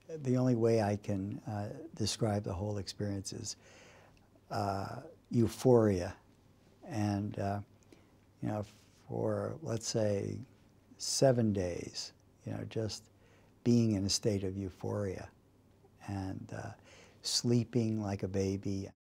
the only way I can describe the whole experience is euphoria. And, you know, for, let's say, 7 days, you know, just being in a state of euphoria and sleeping like a baby.